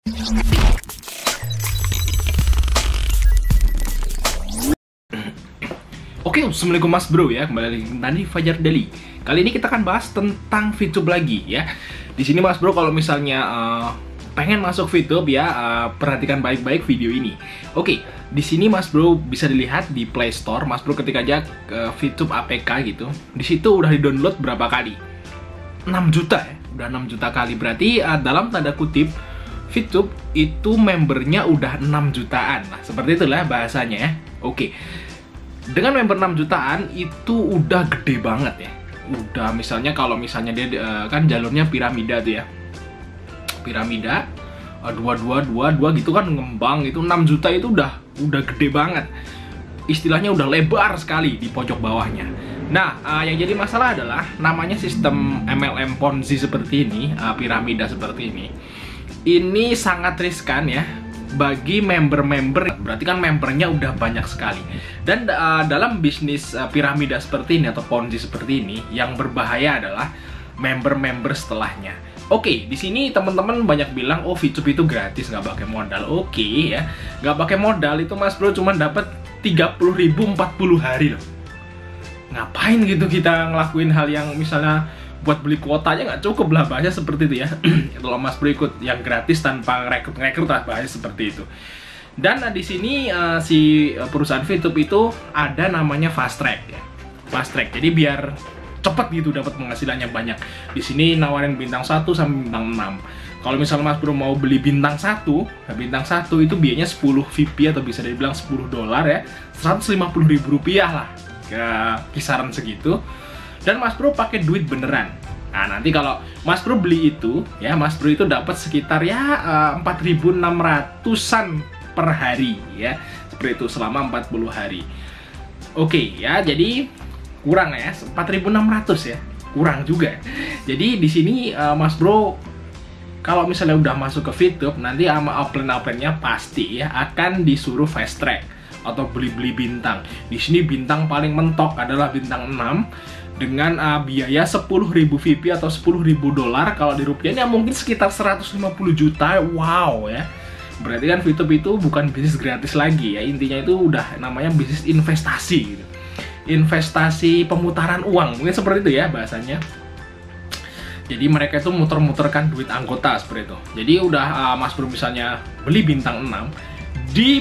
Oke, assalamualaikum Mas Bro ya, kembali lagi tadi Fajar Dali. Kali ini kita akan bahas tentang VTube lagi ya. Di sini Mas Bro kalau misalnya pengen masuk VTube ya, perhatikan baik-baik video ini. Oke, di sini Mas Bro bisa dilihat di Play Store. Mas Bro ketik aja VTube APK gitu. Di situ udah di-download berapa kali? 6 juta ya. Udah 6 juta kali. Berarti dalam tanda kutip VTube itu membernya udah 6 jutaan. Nah, seperti itulah bahasanya ya. Oke. Dengan member 6 jutaan itu udah gede banget ya. Udah misalnya kalau misalnya dia kan jalurnya piramida tuh ya. Piramida 22 gitu kan ngembang, itu 6 juta itu udah gede banget. Istilahnya udah lebar sekali di pojok bawahnya. Nah, yang jadi masalah adalah namanya sistem MLM Ponzi seperti ini, piramida seperti ini. Ini sangat riskan ya bagi member-member, berarti kan membernya udah banyak sekali. Dan dalam bisnis piramida seperti ini atau Ponzi seperti ini, yang berbahaya adalah member-member setelahnya. Oke, di sini teman-teman banyak bilang, oh VTube itu gratis, nggak pakai modal. Oke ya, nggak pakai modal itu Mas Bro cuma dapat 30.000 40 hari loh. Ngapain gitu kita ngelakuin hal yang misalnya buat beli kuota aja nggak cukup lah, bahasanya seperti itu ya. Kalau Mas Bro ikut yang gratis tanpa rekrut lah, bahasanya seperti itu. Dan di sini si perusahaan VTube itu ada namanya fast track ya. Fast track. Jadi biar cepet gitu dapat penghasilannya banyak. Di sini nawarin bintang 1 sampai bintang 6. Kalau misalnya Mas Bro mau beli bintang 1, bintang 1 itu biayanya 10 VP atau bisa dibilang $10 ya. 150.000 rupiah lah. Kisaran segitu. Dan Mas Bro pakai duit beneran. Nah, nanti kalau Mas Bro beli itu ya, Mas Bro itu dapat sekitar ya 4.600-an per hari ya. Seperti itu selama 40 hari. Oke ya, jadi kurang ya, 4.600 ya. Kurang juga. Jadi di sini Mas Bro kalau misalnya udah masuk ke VTube, nanti sama upline-upline-nya pasti ya akan disuruh fast track atau beli-beli bintang. Di sini bintang paling mentok adalah bintang 6 dengan biaya 10.000 VP atau $10.000. Kalau di rupiahnya mungkin sekitar 150 juta. Wow ya. Berarti kan VTube itu bukan bisnis gratis lagi ya. Intinya itu udah namanya bisnis investasi gitu. Investasi pemutaran uang, mungkin seperti itu ya bahasanya. Jadi mereka itu muter-muterkan duit anggota seperti itu. Jadi udah Mas Bro misalnya beli bintang 6 di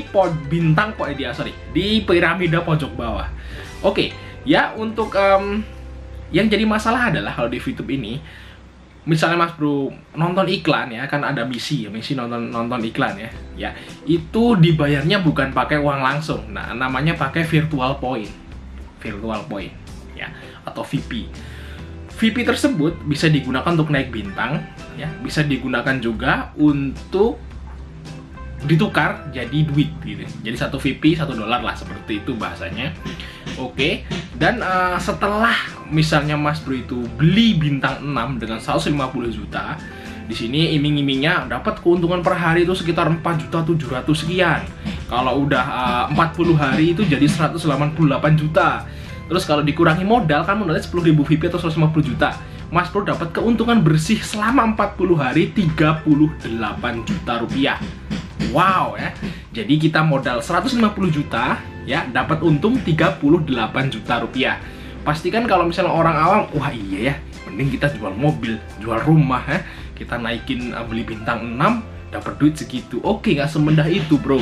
di piramida pojok bawah. Oke, ya untuk yang jadi masalah adalah kalau di VTube ini, misalnya Mas Bro nonton iklan ya, kan ada misi nonton iklan ya. Ya, itu dibayarnya bukan pakai uang langsung. Nah, namanya pakai virtual point ya, atau VP. VP tersebut bisa digunakan untuk naik bintang ya, bisa digunakan juga untuk ditukar jadi duit gitu. Jadi satu VP $1 lah, seperti itu bahasanya. Oke. Dan setelah misalnya Mas Bro itu beli bintang 6 dengan 150 juta, di sini iming-imingnya dapat keuntungan per hari itu sekitar 4.700.000 sekian. Kalau udah 40 hari itu jadi 188 juta. Terus kalau dikurangi modal, kan modalnya 10.000 VP atau 150 juta. Mas Bro dapat keuntungan bersih selama 40 hari 38 juta rupiah. Wow ya. Jadi kita modal 150 juta ya, dapat untung 38 juta rupiah. Pastikan kalau misalnya orang awam, wah iya ya, mending kita jual mobil, jual rumah ya. Kita naikin beli bintang 6 dapat duit segitu. Oke, nggak semudah itu, Bro.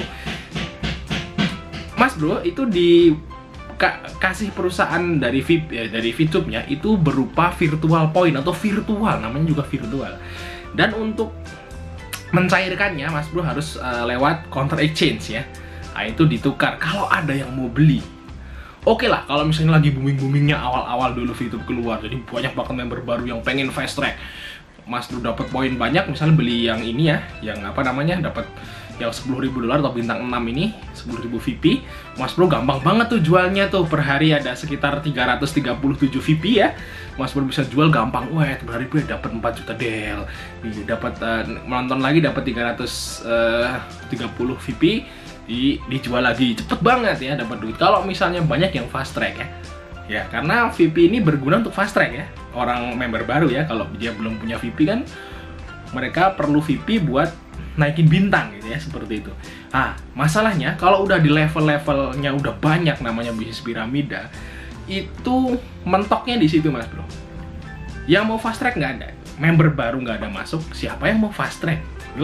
Mas Bro itu kasih perusahaan dari VTube-nya itu berupa virtual point atau virtual, namanya juga virtual. Dan untuk mencairkannya Mas Bro harus lewat counter exchange ya. Nah, itu ditukar kalau ada yang mau beli. Oke lah, kalau misalnya lagi booming-boomingnya awal-awal dulu VTube keluar, jadi banyak banget member baru yang pengen fast track. Mas Bro dapat poin banyak, misalnya beli yang ini ya, yang apa namanya, dapat yang $10.000 atau bintang 6 ini 10.000 VP. Mas Bro gampang banget tuh jualnya tuh, per hari ada sekitar 337 VP ya. Mas Bro bisa jual gampang, wah per hari gue dapat 4 juta del, dapat menonton lagi dapat 330 VP, dijual lagi cepet banget ya dapat duit. Kalau misalnya banyak yang fast track ya, karena VP ini berguna untuk fast track ya. Orang member baru ya, kalau dia belum punya VP kan mereka perlu VP buat naikin bintang gitu ya, seperti itu. Nah, masalahnya kalau udah di level-levelnya udah banyak namanya bisnis piramida, itu mentoknya di situ Mas Bro. Yang mau fast track nggak ada, member baru nggak ada masuk, siapa yang mau fast track?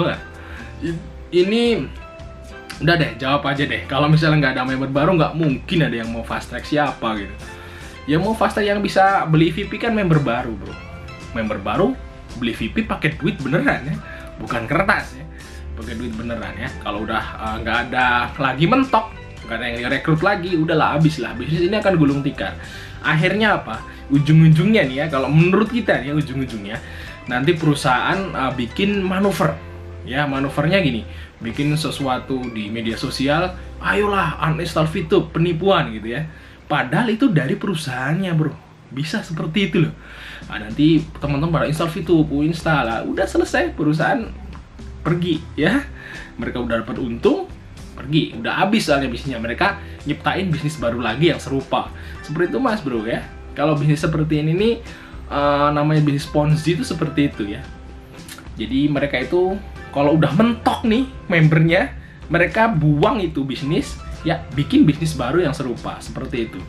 Ini udah deh, jawab aja deh. Kalau misalnya nggak ada member baru, nggak mungkin ada yang mau fast track, siapa gitu. Yang mau fast track yang bisa beli VIP kan member baru bro. Member baru beli VIP pakai duit beneran ya, bukan kertas ya, pakai duit beneran ya. Kalau udah nggak ada lagi mentok, nggak ada yang direkrut lagi, udahlah habis lah, bisnis ini akan gulung tikar. Akhirnya apa? Ujung-ujungnya nih ya, kalau menurut kita nih, ujung-ujungnya nanti perusahaan bikin manuver. Ya, manuvernya gini, bikin sesuatu di media sosial, ayolah uninstall VTube, penipuan gitu ya. Padahal itu dari perusahaannya bro, bisa seperti itu loh. Nah, nanti teman-teman pada install VTube, install lah, udah selesai, perusahaan pergi ya. Mereka udah dapat untung, pergi, udah habis soalnya bisnisnya. Mereka nyiptain bisnis baru lagi yang serupa. Seperti itu Mas Bro ya. Kalau bisnis seperti ini nih, namanya bisnis Ponzi itu seperti itu ya. Jadi mereka itu kalau udah mentok nih membernya, mereka buang itu bisnis, ya bikin bisnis baru yang serupa, seperti itu.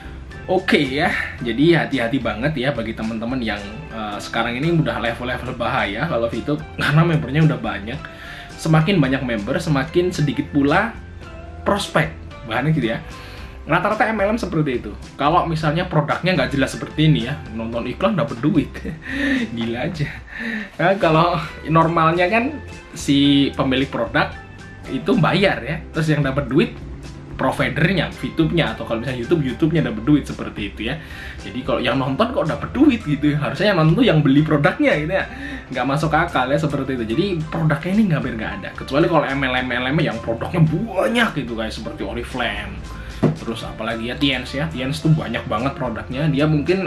Oke ya, jadi hati-hati banget ya bagi teman-teman yang sekarang ini udah level-level bahaya kalau VTube, karena membernya udah banyak. Semakin banyak member, semakin sedikit pula prospek, bahannya gitu ya. Rata-rata MLM seperti itu. Kalau misalnya produknya nggak jelas seperti ini ya, nonton iklan dapat duit, gila aja. Nah, kalau normalnya kan si pemilik produk itu bayar ya, terus yang dapat duit providernya, VTube-nya, atau kalau misalnya YouTube-nya dapat duit, seperti itu ya. Jadi kalau yang nonton kok dapat duit gitu, harusnya yang nonton tuh yang beli produknya gitu ya. Nggak masuk akal ya seperti itu. Jadi produknya ini nggak ada. Kecuali kalau MLM yang produknya banyak gitu guys, seperti Oriflame. Terus apalagi ya Tiens tuh banyak banget produknya. Dia mungkin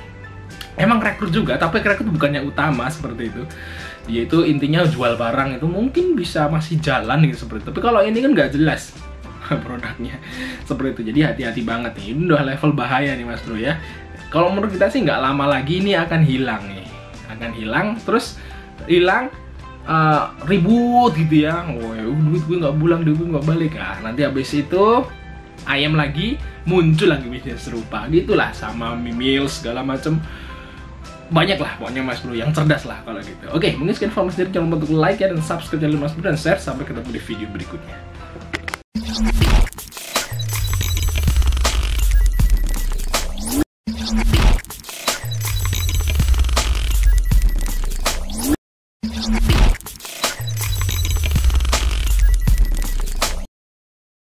emang rekrut juga, tapi rekrut bukannya utama seperti itu. Dia itu intinya jual barang, itu mungkin bisa masih jalan gitu seperti itu. Tapi kalau ini kan nggak jelas produknya seperti itu. Jadi hati-hati banget nih. Ini udah level bahaya nih Mas Bro ya. Kalau menurut kita sih nggak lama lagi ini akan hilang nih. Akan hilang, terus hilang ribut gitu ya. Duit gue nggak pulang, duit gue nggak balik. Nah, nanti habis itu ayam lagi, muncul lagi bisnis serupa gitulah, sama Mimil segala macem. Banyak lah pokoknya Mas Bro yang cerdas lah kalau gitu. Oke, mungkin sekian informasi dari channel, untuk like ya dan subscribe channel Mas Bro, dan share. Sampai ketemu di video berikutnya.